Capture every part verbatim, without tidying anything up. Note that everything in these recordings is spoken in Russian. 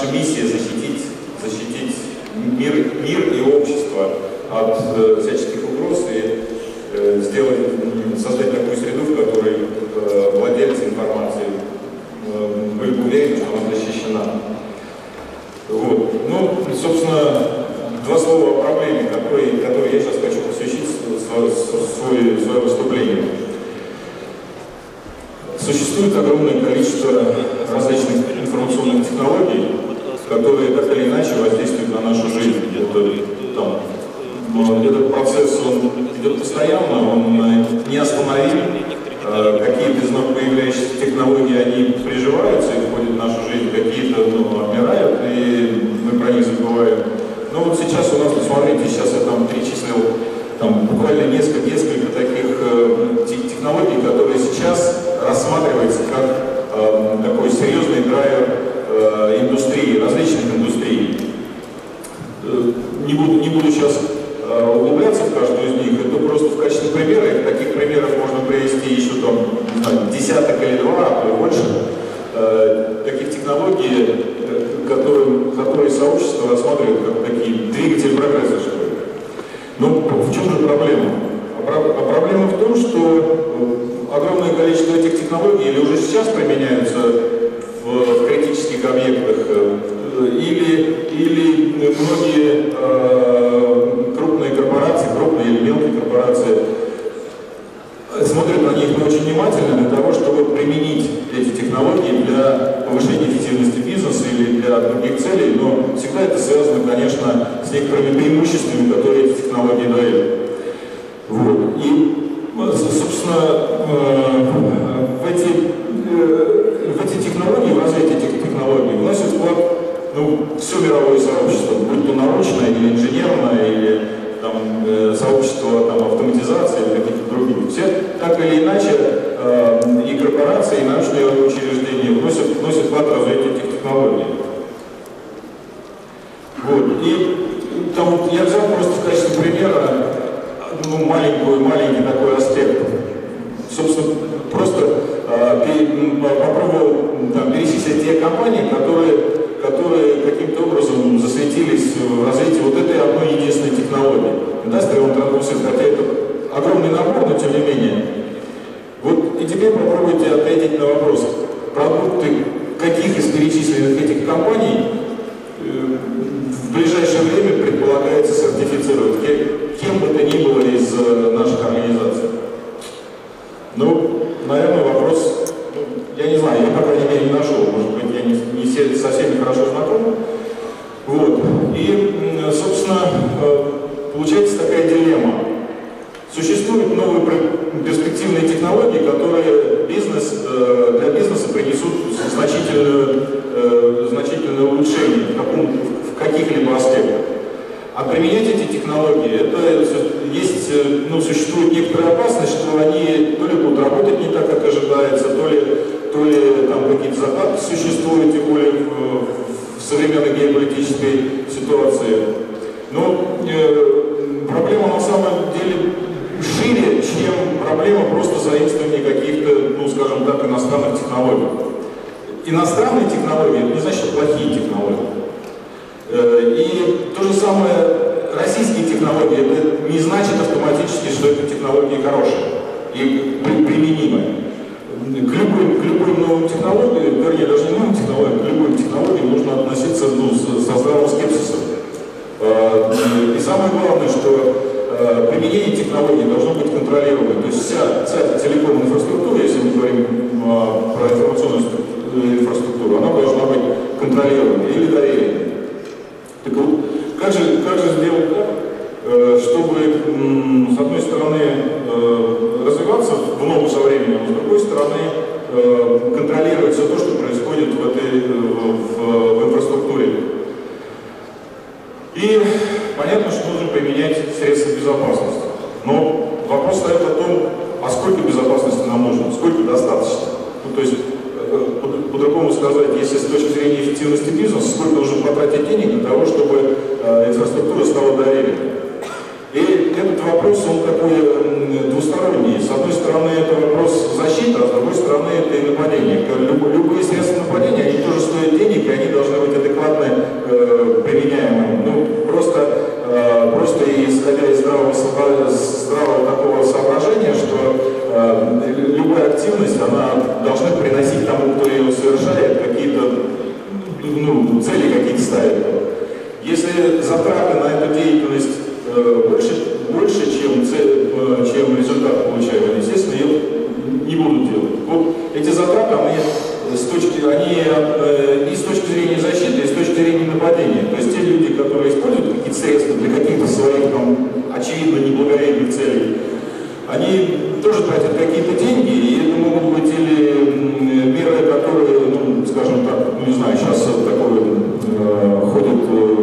наша миссия защитить, защитить мир, мир и общество от э, всяческих угроз и э, сделать, создать такую среду, в которой э, владельцы информации э, были бы уверены, что она защищена. Вот. Ну, собственно, два слова о проблеме, которой, которой я сейчас хочу посвятить свое, свое, свое выступление. Существует огромное количество различных информационных технологий, которые так или иначе воздействуют на нашу жизнь. Это, там, этот процесс он идет постоянно, он неостановим. Какие-то из вновь появляющихся технологий, они приживаются и входят в нашу жизнь, какие-то ну, обмирают, и мы про них забываем. Но вот сейчас у нас, посмотрите, сейчас я там перечислил там, буквально несколько, несколько таких э, технологий, которые сейчас рассматриваются как э, такой серьезный драйвер э, индустрии, различных индустрий. Э, не, буду, не буду сейчас э, углубляться в каждую из них, это просто в качестве примера, и таких примеров можно привести еще там, не знаю, десяток или два, а то и больше. Э, таких технологий, э, которые, которые сообщество рассматривает как такие двигатели прогресса, что ли. Но в чем же проблема? А проблема в том, что огромное количество этих технологий или уже сейчас применяются в, в критических объектах, или, или многие э, крупные корпорации, крупные или мелкие корпорации смотрят на них не очень внимательно для того, чтобы применить эти технологии для повышения эффективности бизнеса или для других целей, но всегда это связано, конечно, с некоторыми преимуществами, которые эти технологии дают. Вот. И, собственно, в эти, в эти технологии, в развитие этих технологий вносит вклад ну, все мировое сообщество, будь то научное или инженерное, или там, сообщество там, автоматизации или каких-то других. Все так или иначе и корпорации, и научные учреждения вносят, вносят вклад в развитие этих технологий. Вот. И там, я взял просто в качестве примера ну, маленькую, маленький такой аспект. Собственно, просто э, попробовал там, перечислить те компании, которые, которые каким-то образом засветились в развитии вот этой одной единственной технологии. Industrial Translucent, хотя это огромный набор, но тем не менее. Вот и теперь попробуйте ответить на вопрос, продукты каких из перечисленных этих компаний э, в ближайшее время предполагается сертифицировать, кем бы то ни было из э, наших организаций. Ну, наверное, вопрос, я не знаю, я, по крайней мере, не нашел, может быть, я не, не со всеми хорошо знаком. Вот. И, собственно, получается такая дилемма. Существуют новые перспективные технологии, которые бизнес, для бизнеса принесут значительное, значительное улучшение в, каком, в каких-либо аспектах. А применять эти технологии, это есть, ну, существует некоторая опасность, что они то ли будут работать не так, как ожидается, то ли, то ли там какие-то загадки существуют, тем более в, в современной геополитической ситуации. Но э, проблема на самом деле шире, чем проблема просто заимствования каких-то, ну, скажем так, иностранных технологий. Иностранные технологии, это не значит, что плохие технологии. И то же самое российские технологии, это не значит автоматически, что это технологии хорошие и применимые. К любой, к любой новой технологии, вернее, даже не новой технологии, к любой технологии нужно относиться ну, со здравым скепсисом. И самое главное, что применение технологий должно быть контролируемым. То есть вся, вся телеком-инфраструктура, если мы говорим про информационную инфраструктуру, она должна быть контролируемой или доверенной. Так вот, как же, как же сделать так, чтобы, с одной стороны, развиваться в ногу со временем, а с другой стороны, контролировать все то, что происходит в, этой, в, в инфраструктуре. И понятно, что нужно применять средства безопасности. Но вопрос стоит о том, а сколько безопасности нам нужно, сколько достаточно. Ну, то есть, по-другому сказать, если с точки зрения эффективности бизнеса, сколько нужно потратить денег для того, чтобы э, инфраструктура стала доверенной. И этот вопрос, он такой э, двусторонний. С одной стороны, это вопрос защиты, а с другой стороны, это и нападение. Люб, любые средства нападения, они тоже стоят денег, и они должны быть адекватно э, применяемым. Ну, просто, э, просто исходя из здравого, здравого такого соображения, что э, любая активность, она должна приносить тому, кто ее совершает, какие-то, ну, цели какие-то ставит. Если затраты на эту деятельность э, больше, больше чем, цель, э, чем результат получаемый, естественно, ее не будут делать. Вот эти затраты, они, с точки, они э, и с точки зрения защиты, и с точки зрения нападения. То есть те люди, которые используют какие-то средства для каких-то своих, там, очевидно, неблаговидных целей, они тоже тратят какие-то деньги, и это могут быть или меры, которые, ну, скажем так, ну, не знаю, сейчас такое э, ходит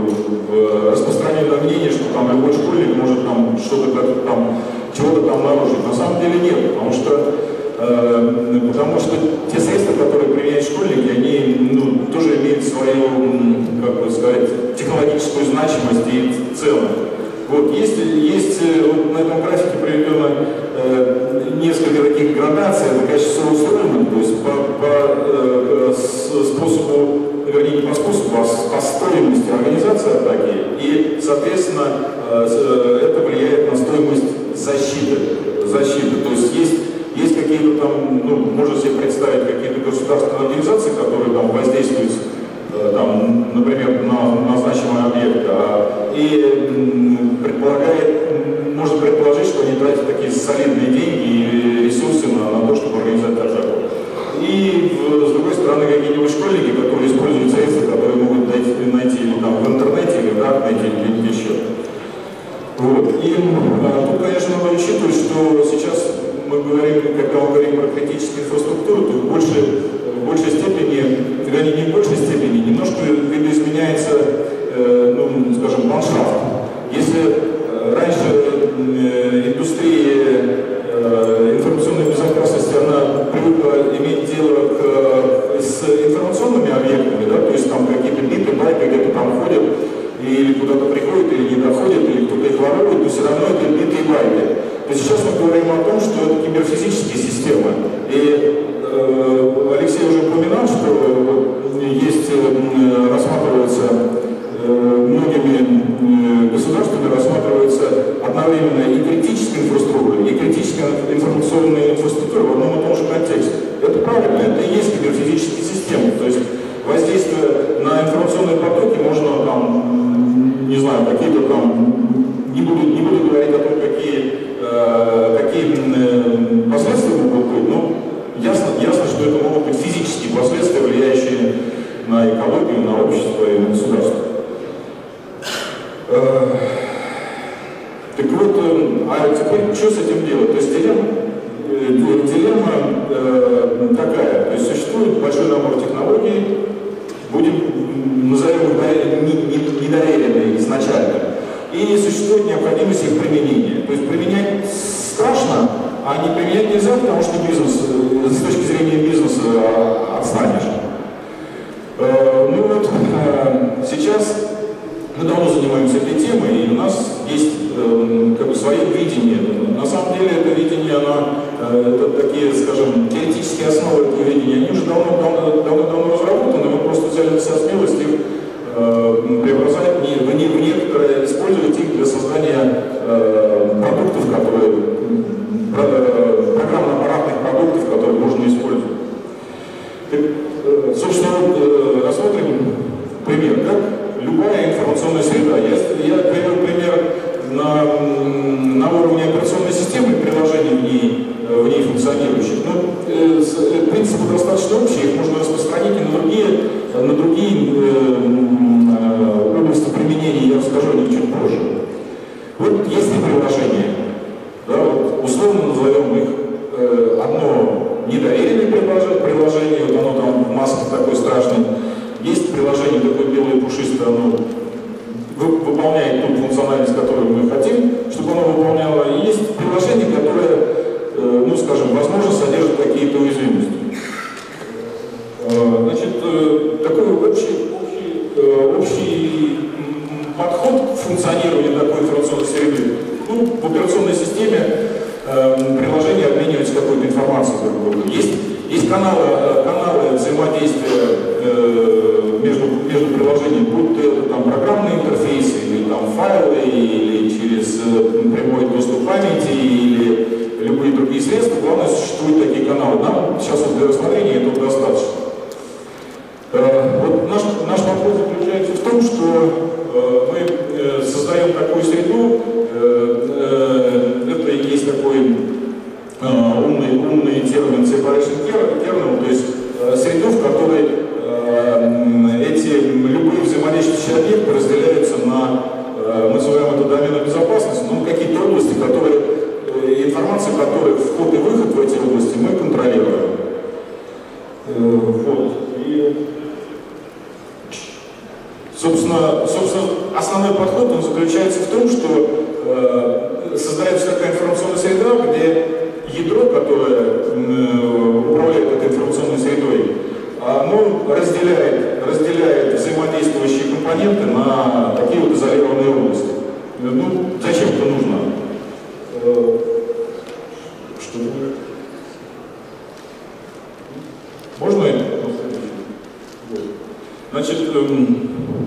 э, распространенное мнение, что там любой школьник может там что-то там, чего-то там нарушить. На самом деле нет, потому что, э, потому что те средства, которые применяют школьники, они, ну, тоже имеют свою, как бы сказать, технологическую значимость и цену. Вот, есть, есть вот на этом графике приведено э, несколько таких градаций, это, конечно, все устроено, то есть по, по э, способу, вернее, не по способу, а по стоимости организации атаки, и, соответственно, э, это влияет на стоимость защиты. защиты. То есть есть, есть какие-то там, ну, можно себе представить какие-то государственные организации, которые там воздействуют, там, например, на, на значимый объект, а, и предполагает, можно предположить, что они тратят такие солидные деньги и ресурсы на, на то, чтобы организовать атаку. И, с другой стороны, какие-нибудь школьники, которые используют средства, которые могут найти, найти или там в интернете, или в Даркнете, или где-нибудь еще. Вот. И а, тут, конечно, надо учитывать, что сейчас мы говорим, когда мы говорим про критическую инфраструктуру, то в большей, в большей степени, вернее, не в большей степени, немножко видоизменяется, э, ну, скажем, ландшафт. Если э, раньше э, индустрия э, информационной безопасности, она привыкла иметь дело к, с информационными объектами, да, то есть там какие-то биты, байты где-то там ходят, или куда-то приходят, или не доходят, или кто-то их ворует, то все равно это биты и байты. То есть сейчас мы говорим о том, что это киберфизические системы. И э, Алексей уже упоминал, что есть, э, рассматривается э, многими э, государствами, рассматривается одновременно и критическая инфраструктура, и критическая информационная инфраструктура в одном и том же контексте. Это правильно, это и есть киберфизические системы. То есть воздействие на информационные потоки можно там, не знаю, какие-то там, не буду, не буду говорить о том, какие какие последствия могут быть, но ясно, ясно, что это могут быть физические последствия, влияющие на экологию, на общество и на государство. Так вот, а теперь что с этим делать? То есть дилемма, дилемма такая, то есть существует большой набор технологий, будем, назовем их недоверенные изначально. И существует необходимость их применения. То есть применять страшно, а не применять нельзя, потому что бизнес, с точки зрения бизнеса отстанешь. Ну вот, сейчас мы давно занимаемся этой темой, и у нас есть как бы свое видение. На самом деле это видение, оно, это такие, скажем, теоретические основы этого видения, они уже давно-давно разработаны, мы просто взяли на себя смелость их преобразовать в, не, в некоторые, использовать их для создания э, продуктов, которые, э, программно-аппаратных продуктов, которые можно использовать. Так, э, собственно, вот, э, рассмотрим пример, как любая информационная среда. Я, я привел пример на, на уровне операционной системы приложений в ней, в ней функционирующих. Но э, э, принципы достаточно общие, их можно распространить и на другие, на другие э, области применения, я расскажу о них чуть позже. Вот есть приложения, да, вот, условно назовем их, э, одно недоверенное приложение, вот оно там в маске такой страшный, есть приложение такое белое пушистое, оно выполняет ту функциональность, которую мы хотим, чтобы оно выполняло, и есть приложение, которое, э, ну скажем, возможно, содержит какие-то уязвимости. Э, значит, э, такой общий, общий, э, общий подход к функционированию такой информационной среды. Ну, в операционной системе э, приложение обменивается какой-то информацией друг другу. Есть, есть каналы, каналы взаимодействия э, между, между приложениями, будь то это там программные интерфейсы, или там файлы, или через прямой доступ памяти, или любые другие средства, главное, существуют такие каналы. Нам сейчас вот для рассмотрения этого достаточно. Вот наш, наш подход заключается в том, что мы создаем такую среду, это и есть такой умный, умный термин separation kernel, то есть среду, в которой эти любые взаимодействующие объекты разделяются на, мы называем это доменом безопасности, но какие-то области, которые, информация, которая вход и выход в эти области мы контролируем. Вот. И, собственно, собственно, основной подход он заключается в том, что э, создается такая информационная среда, где ядро, которое э, управляет этой информационной средой, оно разделяет, разделяет взаимодействующие компоненты на такие вот изолированные области. Ну, зачем это нужно? Э, что? Можно это? Значит, эм,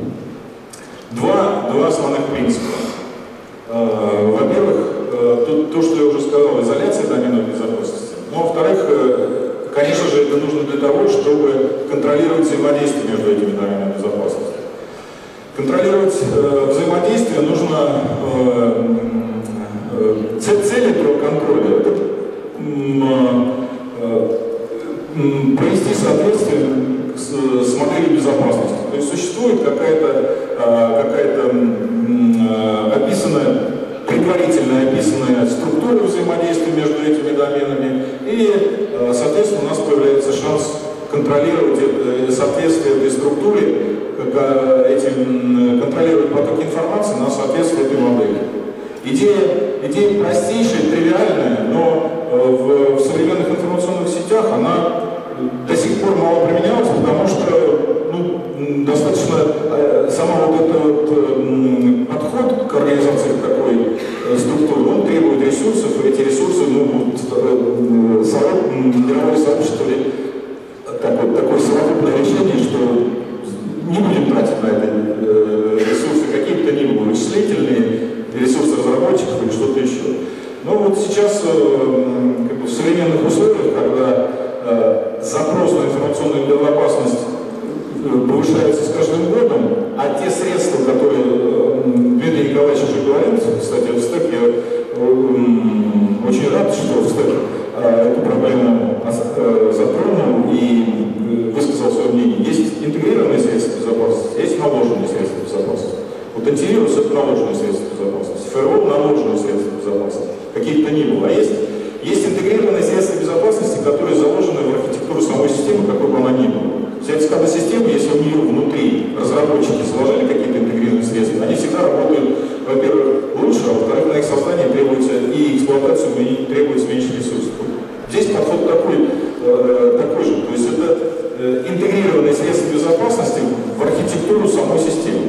два, два основных принципа. Э, во-первых, э, то, то, что я уже сказал, изоляция доменов безопасности. Но, во-вторых, э, конечно же, это нужно для того, чтобы контролировать взаимодействие между этими доменами безопасности. Контролировать э, взаимодействие нужно, э, э, цель этого контроля, это э, э, провести соответствие с, с моделью безопасности. То есть существует какая-то какая-то описанная, предварительно описанная структура взаимодействия между этими доменами, и, соответственно, у нас появляется шанс контролировать соответствие этой структуре, этим, контролировать поток информации на соответствие этой модели. Идея, идея простейшая, тривиальная, но в, в современных информационных сетях она до сих пор мало применялась, потому что ну, достаточно э, сама вот этот вот, э, подход к организации такой э, структуры, он требует ресурсов, и эти ресурсы, ну, вот, э, совок, мировое сообщество ли, так, вот, такое совокупное решение, что не будем тратить на это э, ресурсы какие-то ни было, вычислительные, ресурсы разработчиков или что-то еще. Но вот сейчас э, как бы в современных условиях, когда э, запрос на информационную безопасность повышается с каждым годом, а те средства, которые э, Дмитрий Николаевич уже говорил, кстати, в СТЭК я э, очень рад, что в СТЭК э, эту проблему э, затронул и высказал свое мнение. Есть интегрированные средства безопасности, есть наложенные средства безопасности. Вот антивирус — это наложенные средства безопасности, фаервол — наложенные средства безопасности, каких-то ни было. А есть, есть интегрированные средства безопасности, которые заложены в архитектуру самой системы, какой бы она ни была. Вся эскада системы, если у нее внутри разработчики заложили какие-то интегрированные средства, они всегда работают, во-первых, лучше, а во-вторых, на их создание требуется и эксплуатацию, и требуется меньше ресурсов. Здесь подход такой, э, такой же. То есть это э, интегрированные средства безопасности в архитектуру самой системы.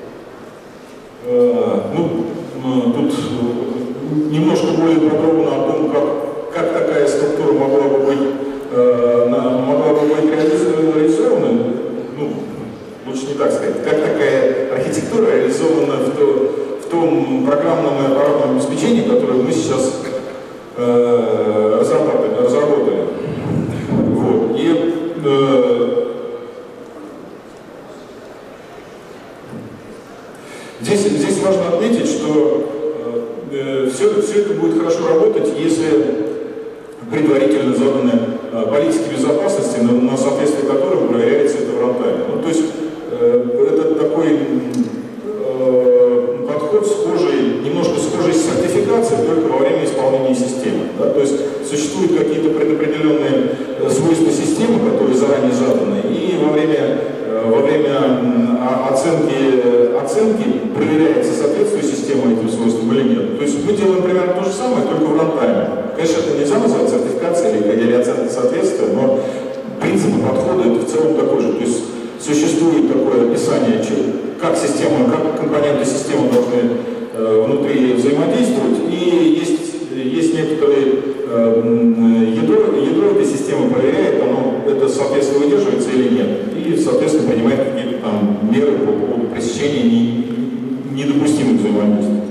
Э, ну, э, тут немножко более подробно о том, как, как такая структура могла бы быть могла бы быть реализована, ну, лучше не так сказать, как такая архитектура реализована в, то, в том программном и аппаратном обеспечении, которое мы сейчас э, разработали. разработали. Вот. И э, здесь, здесь важно отметить, что э, все, все это будет хорошо работать, если предварительно заданы э, политики безопасности, на, на соответствие которым проверяется это в рантайме. Ну, то есть э, это такой э, подход схожий, немножко схожий с сертификацией, только во время исполнения системы. Да? То есть существуют какие-то предопределенные э, свойства системы, которые заранее заданы, и во время, э, во время оценки, оценки проверяется, соответствует система этим свойствам или нет. То есть мы делаем примерно то же самое, только в рантайме. Конечно, это нельзя назвать сертификацией или, или оценкой соответствия, но принцип подхода это в целом такой же. То есть существует такое описание, как система, как компоненты системы должны э, внутри взаимодействовать, и есть, есть некоторые э, ядро, ядро этой системы проверяет, оно это соответствие выдерживается или нет, и, соответственно, принимает какие-то там, меры по поводу пресечения не, недопустимых взаимодействий.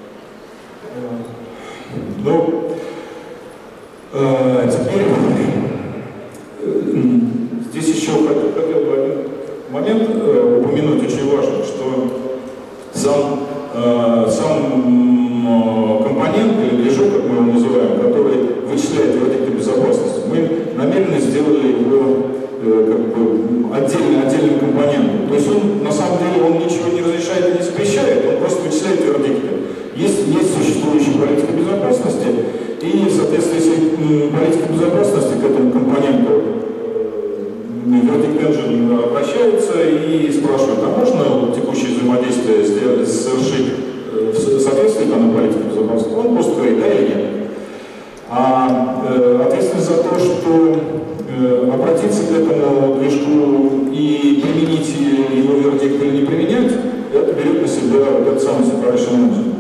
Ну, э, теперь э, здесь еще хотел бы один момент э, упомянуть очень важный, что сам, э, сам э, компонент или движок, как мы его называем, который вычисляет вердикты безопасности, мы намеренно сделали его э, как бы отдельно, отдельным компонентом. То есть он на самом деле он ничего не разрешает и не запрещает, он просто вычисляет вердикты. Есть, есть существующая политика безопасности, и в соответствии с политикой безопасности к этому компоненту Verdict Engine обращается и спрашивает, а можно текущее взаимодействие совершить в соответствии данной политики безопасности? Он просто говорит, да или нет. А э, ответственность за то, что э, обратиться к этому движку и применить его вердикт или не применять, это берет на себя вот этот самый separation engine.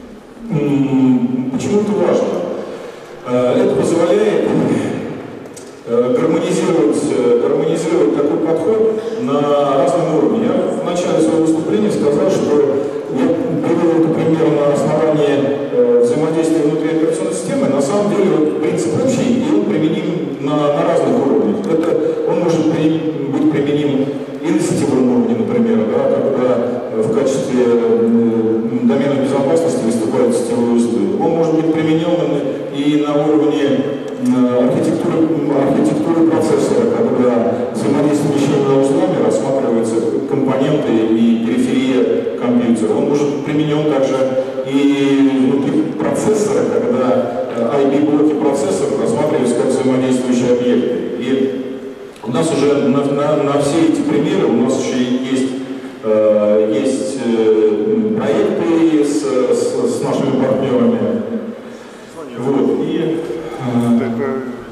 Почему это важно? Это позволяет гармонизировать, гармонизировать такой подход на разном уровне. Я в начале своего выступления сказал, что я привел это пример на основании взаимодействия внутри операционной системы. На самом деле вот, принцип общий, и он применим на, на разных уровнях. Это, он может при, быть применим и на сетевом уровне, например, да, когда в качестве домена безопасности выступают сетевые узлы. Он может быть применен и на уровне архитектуры, архитектуры процессора, когда взаимодействие между узлами рассматриваются компоненты и периферия компьютера. Он может быть применен также и внутри процессора, когда ай би-блоки процессора рассматриваются как взаимодействующие объекты. И у нас уже на, на, на все эти примеры у нас еще есть, э, есть э, проекты с, с, с нашими партнерами. Вот. И э,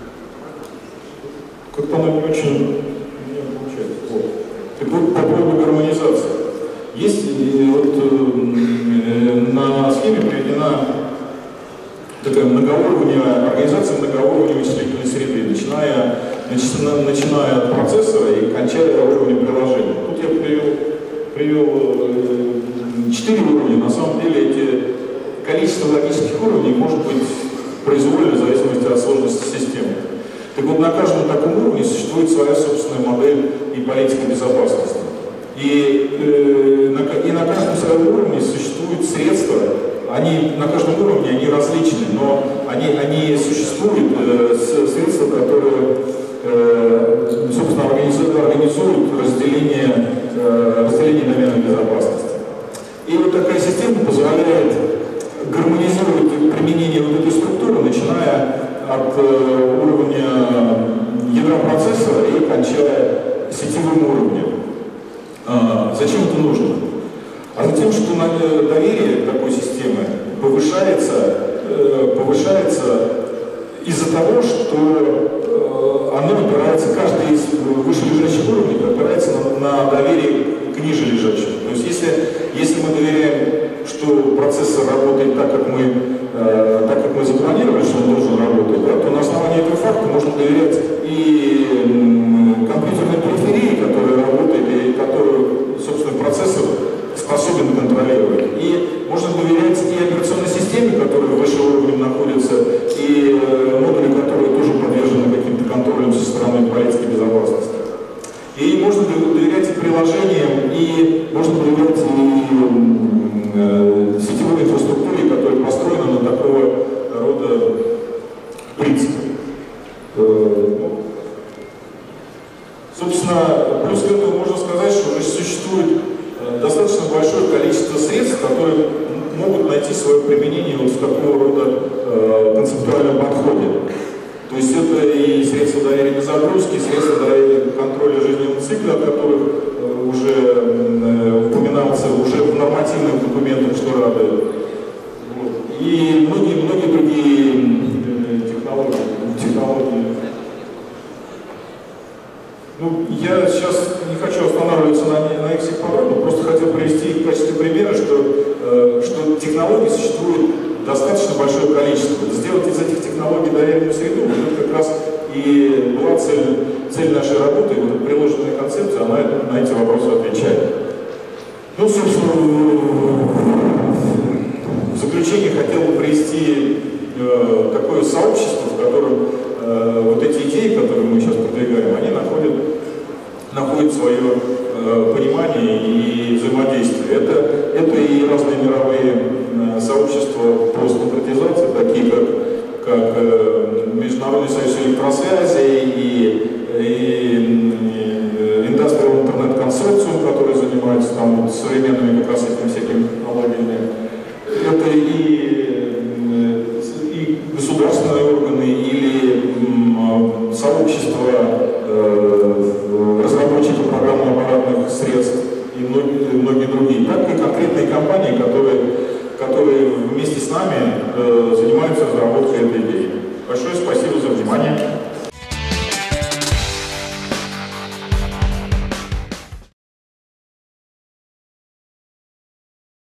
как-то оно не очень не получается. Вот. Так вот, по поводу гармонизации. Есть вот э, на схеме приведена такая многоуровневая организация многоуровневой вычислительной среды, начиная, начиная, начиная от процессора и кончая уровнем приложения. Тут я привел, привел четыре уровня. На самом деле эти количество логических уровней может быть произвольно в зависимости от сложности системы. Так вот, на каждом таком уровне существует своя собственная модель и политика безопасности. И, э, на, и на каждом своем уровне существуют средства. Они на каждом уровне они различны, но они, они существуют, э, средства, которые э, собственно, организуют, организуют разделение, э, разделение домена безопасности. И вот такая система позволяет гармонизировать применение вот этой структуры, начиная от э, уровня ядра процессора и кончая сетевым уровнем. А, зачем это нужно? А затем, что доверие к такой системе повышается, повышается из-за того, что оно опирается, каждый из вышележащих уровней опирается на, на доверие к ниже лежащему. То есть если, если мы доверяем, что процессор работает так, как мы, так, как мы запланировали, что он должен работать, да, то на основании этого факта можно доверять и компьютерной периферии, которая работает, и которую, собственно, процессор способен контролировать. И можно доверять и операционной системе, которая выше уровнем находится, и э, модули, которые тоже подвержены каким-то контролям со стороны политики безопасности. И можно доверять и приложениям, и можно доверять и э, сетевой инфраструктуре, которая построена на такого рода принципах. Э, ну, собственно, плюс к этому можно сказать, что уже существует достаточно большое количество средств, которые могут найти свое применение вот в такого рода э, концептуальном подходе. То есть это и средства доверия загрузки, и средства доверия контроля жизненного цикла, о которых э, уже э, упоминался уже в нормативных документах, что радует. Вот. И многие-многие другие э, технологии, технологии. Ну, я сейчас не хочу останавливаться на, на их всех подробно, просто хотел привести в качестве примера, что, э, что технологий существует достаточно большое количество. Сделать из этих технологий доверенную среду, вот это как раз и была цель, цель нашей работы, и вот приложенная концепция, она на эти вопросы отвечает. начале. Ну, собственно, в заключение хотел бы привести э, такое сообщество, в котором э, вот эти идеи, которые мы